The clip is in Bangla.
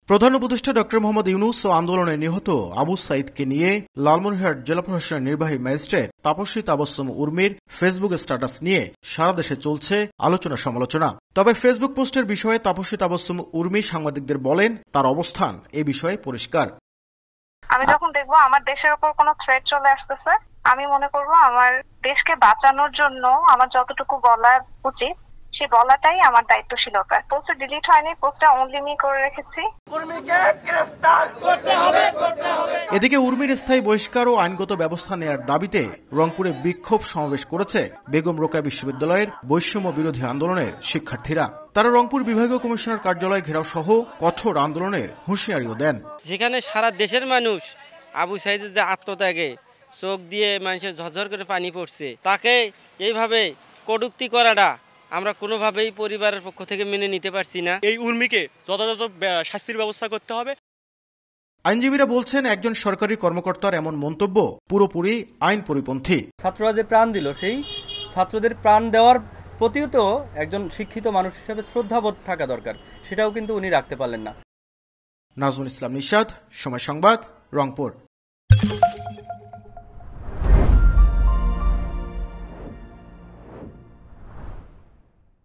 প্রধান উপদেষ্টা ডক্টর মোহাম্মদ ইউনূস ও আন্দোলনে নিহত আবু সাঈদকে নিয়ে লালমনিরহাট জেলা প্রশাসনের নির্বাহী ম্যাজিস্ট্রেট তাপসী তাবাসসুম উর্মির ফেসবুক স্ট্যাটাস নিয়ে সারা দেশে চলছে আলোচনা সমালোচনা। তবে ফেসবুক পোস্টের বিষয়ে তাপসী তাবাসসুম উর্মি সাংবাদিকদের বলেন, তার অবস্থান এ বিষয়ে পরিষ্কার। আমি যখন দেখবো আমার দেশের উপর কোনো থ্রেট চলে আসতেছে, আমি মনে করবো আমার দেশকে বাঁচানোর জন্য আমার যতটুকু বলা উচিত সেই বলাটাই আমার দায়িত্বশীলতা। পোস্ট ডিলিট হয়নি, পোস্টটা অনলি মি করে রেখেছি। এদিকে উর্মির স্থায়ী বহিষ্কার ও আইনগত ব্যবস্থা নেয়ার দাবিতে রংপুরে বিক্ষোভ সমাবেশ করেছে বেগম রোকেয়া বিশ্ববিদ্যালয়ের বৈষম্য বিরোধী আন্দোলনের শিক্ষার্থীরা। তারা রংপুর বিভাগীয় কমিশনার কার্যালয় ঘেরাও সহ কঠোর আন্দোলনের হুঁশিয়ারিও দেন। যেখানে সারা দেশের মানুষ আবু সাঈদের যে আত্মত্যাগে চোখ দিয়ে মানুষের ঝরঝর করে পানি পড়ছে, তাকে এইভাবে কটূক্তি করাটা আমরা কোনোভাবেই পরিবারের পক্ষ থেকে মেনে নিতে পারছি না। এই উর্মিকে যথাযথ শাস্তির ব্যবস্থা করতে হবে। আইনজীবীরা বলছেন, একজন সরকারি কর্মকর্তার এমন মন্তব্য পুরোপুরি আইন পরিপন্থী। ছাত্ররা যে প্রাণ দিল, সেই ছাত্রদের প্রাণ দেওয়ার প্রতিও তো একজন শিক্ষিত মানুষ হিসেবে শ্রদ্ধাবোধ থাকা দরকার, সেটাও কিন্তু উনি রাখতে পারলেন না। নাজমুল ইসলাম নিশাদ, সময় সংবাদ, রংপুর।